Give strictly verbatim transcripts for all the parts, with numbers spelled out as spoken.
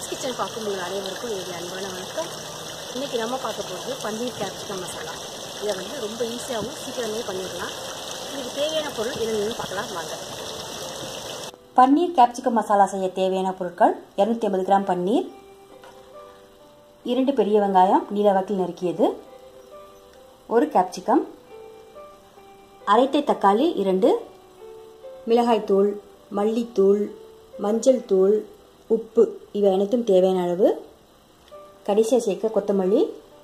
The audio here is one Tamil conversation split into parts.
வளர்ச்சி கிச்சன் பார்க்கும்போது அனைவருக்கும் என்னுடைய அன்பான வணக்கம். இன்றைக்கி நம்ம பார்க்க போகிறது பன்னீர் கேப்சிகம் மசாலா. இதை வந்து ரொம்ப ஈஸியாகவும் சீக்கிரமே பண்ணிடலாம். இதுக்கு தேவையான பொருள் என்னென்னு பார்க்கலாம் வாங்க. பன்னீர் கேப்சிகம் மசாலா செய்ய தேவையான பொருட்கள் இருநூத்தி ஐம்பது கிராம் பன்னீர், இரண்டு பெரிய வெங்காயம் நீளவாக்கில் நறுக்கியது, ஒரு கேப்சிகம், அரைத்த தக்காளி இரண்டு, மிளகாய்த்தூள், மல்லித்தூள், மஞ்சள் தூள், உப்பு இவை அனைத்தும் தேவையான அளவு, கடைசியாக சேர்க்க கொத்தமல்லி,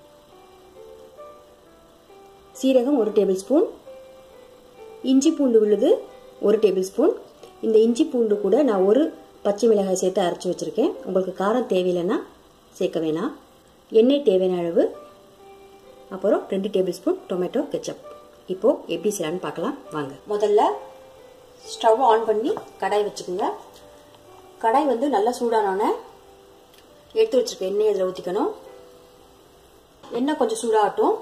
சீரகம் ஒரு டேபிள் ஸ்பூன், இஞ்சி பூண்டு விழுது ஒரு டேபிள் ஸ்பூன். இந்த இஞ்சி பூண்டு கூட நான் ஒரு பச்சை மிளகாய் சேர்த்து அரைச்சி வச்சுருக்கேன். உங்களுக்கு காரம் தேவையில்லைன்னா சேர்க்க வேணாம். எண்ணெய் தேவையான அளவு, அப்புறம் ரெண்டு டேபிள் ஸ்பூன் டொமேட்டோ கெச்சப். இப்போது எப்படி செய்யலான்னு பார்க்கலாம் வாங்க. முதல்ல ஸ்டவ் ஆன் பண்ணி கடாய் வச்சுக்கோங்க. கடாய் வந்து நல்லா சூடானோன்னே எடுத்து வச்சிருக்க எண்ணெய் இதில் ஊற்றிக்கணும். எண்ணெய் கொஞ்சம் சூடாகட்டும்.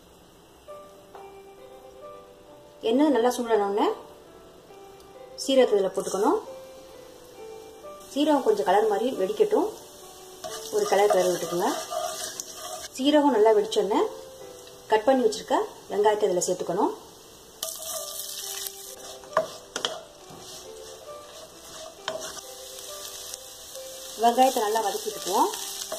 எண்ணெய் நல்லா சூடானோடனே சீரகத்தை இதில் போட்டுக்கணும். சீரகம் கொஞ்சம் கலர் மாதிரி வெடிக்கட்டும். ஒரு கலர் கலர் விட்டுக்குங்க. சீரகம் நல்லா வெடிச்சோடனே கட் பண்ணி வச்சுருக்க வெங்காயத்தை இதில் சேர்த்துக்கணும். வெங்காயத்தை நல்லா வதக்கிட்டுக்குவோம்.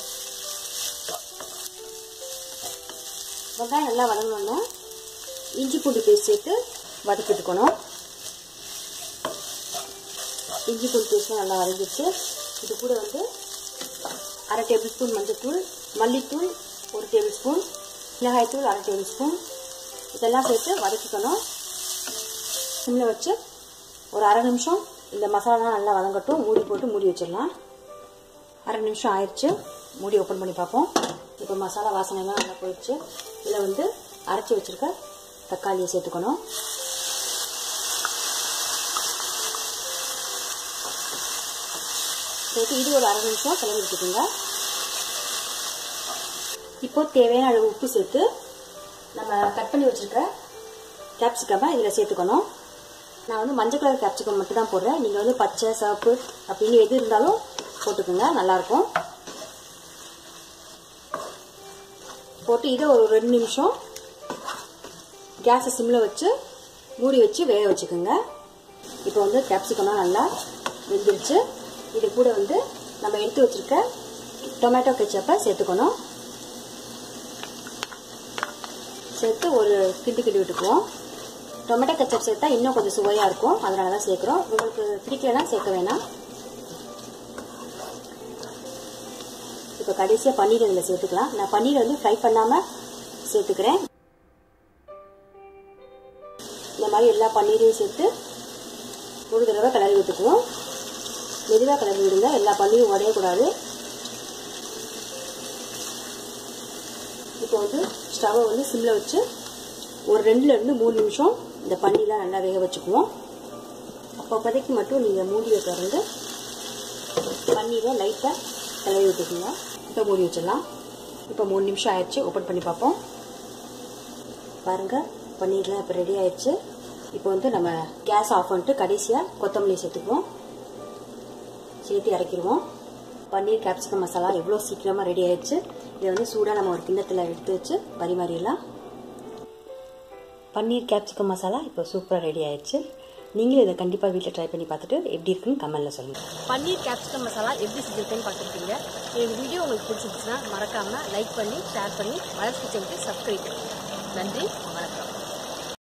வெங்காயம் நல்லா வதங்கினோன்னா இஞ்சி பூண்டு பேஸ்ட் சேர்த்து வதக்கிட்டுக்கணும். இஞ்சி பூண்டு பேஸ்ட்லாம் நல்லா வதங்கிடுச்சு. இது கூட வந்து அரை டேபிள் ஸ்பூன் மஞ்சள்தூள், மல்லித்தூள் ஒரு டேபிள் ஸ்பூன், மிளகாய்த்தூள் அரை டேபிள் ஸ்பூன் இதெல்லாம் சேர்த்து வதக்கிக்கணும். சிம்மில் வச்சு ஒரு அரை நிமிஷம் இந்த மசாலாலாம் நல்லா வதங்கட்டும். மூடி போட்டு மூடி வச்சிடலாம். அரை நிமிஷம் ஆயிடுச்சு. மூடி ஓப்பன் பண்ணி பார்ப்போம். இப்போ மசாலா வாசனைலாம் நல்லா போயிடுச்சு. இதில் வந்து அரைச்சி வச்சுருக்க தக்காளியை சேர்த்துக்கணும். சேர்த்து இது ஒரு அரை நிமிஷம் கிளம்பி வச்சுக்கோங்க. இப்போது தேவையான அளவு உப்பு சேர்த்து நம்ம கட் பண்ணி வச்சுருக்க கேப்சிகமை இதில் சேர்த்துக்கணும். நான் வந்து மஞ்சள் கலர் கேப்சிகம் மட்டும் தான் போடுறேன். நீங்கள் வந்து பச்சை சிவப்பு அப்படின்னு எது இருந்தாலும் போட்டுக்கோங்க, நல்லாயிருக்கும். போட்டு இதை ஒரு ரெண்டு நிமிஷம் கேஸை சிம்மில் வச்சு மூடி வச்சு வேக வச்சுக்கோங்க. இப்போ வந்து கேப்சிகம்லாம் நல்லா வெந்துருச்சு. இது கூட வந்து நம்ம எடுத்து வச்சுருக்க டொமேட்டோ கெச்சப்பை சேர்த்துக்கணும். சேர்த்து ஒரு கிண்டி கிண்டி விட்டுக்குவோம். டொமேட்டோ கெச்சப் சேர்த்தா இன்னும் கொஞ்சம் சுவையாக இருக்கும், அதனால தான் சேர்க்குறோம். உங்களுக்கு பிடிக்கலைன்னா சேர்க்க வேணாம். இப்போ கடைசியாக பன்னீர் இதில் சேர்த்துக்கலாம். நான் பன்னீர் வந்து ஃப்ரை பண்ணாமல் சேர்த்துக்கிறேன். இந்த மாதிரி எல்லா பன்னீரையும் சேர்த்து ஒரு தடவை கிளறி விட்டுக்குவோம். மெதுவாக கிளறி விடுங்க, எல்லா பன்னீரும் உடையக்கூடாது. இப்போ வந்து ஸ்டவ்வை வந்து சிம்மில் வச்சு ஒரு ரெண்டுலேருந்து மூணு நிமிஷம் இந்த பன்னீர்லாம் நல்லா வேக வச்சுக்குவோம். அப்போதைக்கு மட்டும் நீங்கள் மூடியை திறந்து பன்னீரை லைட்டாக கிளறி விட்டுக்குங்க. இப்போ மூடி வச்சிடலாம். இப்போ மூணு நிமிஷம் ஆயிடுச்சு. ஓப்பன் பண்ணி பார்ப்போம். பாருங்கள், பன்னீர்லாம் இப்போ ரெடி ஆயிடுச்சு. இப்போ வந்து நம்ம கேஸ் ஆஃப் பண்ணிட்டு கடைசியாக கொத்தமல்லி சேர்த்துக்குவோம். சேர்த்து இறக்கிடுவோம். பன்னீர் கேப்சிகம் மசாலா எவ்வளோ சீக்கிரமாக ரெடி ஆயிடுச்சு. இதை வந்து சூடாக நம்ம ஒரு கிண்ணத்தில் எடுத்து வச்சு பரிமாறிடலாம். பன்னீர் கேப்சிகம் மசாலா இப்போ சூப்பராக ரெடி ஆயிடுச்சு. நீங்களும் இதை கண்டிப்பாக வீட்டில் ட்ரை பண்ணி பார்த்துட்டு எப்படி இருக்குன்னு கமெண்ட்டில் சொல்லுங்கள். பன்னீர் கேப்சிகம் மசாலா எப்படி செஞ்சுருக்கேன்னு பார்த்துருக்கீங்க. இந்த வீடியோ உங்களுக்கு பிடிச்சிருந்துச்சுன்னா மறக்காமல் லைக் பண்ணி ஷேர் பண்ணி வளர்ச்சி கிச்சனுக்கு சப்ஸ்கிரைப் பண்ணுங்கள். நன்றி, வணக்கம்.